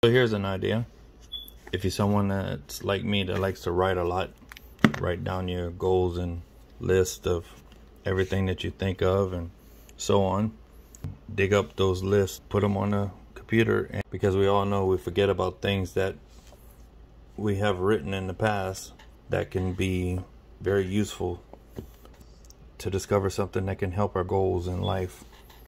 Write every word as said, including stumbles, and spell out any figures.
So here's an idea. If you're someone that's like me that likes to write a lot, write down your goals and list of everything that you think of and so on. Dig up those lists, put them on a computer, and because we all know we forget about things that we have written in the past that can be very useful to discover something that can help our goals in life.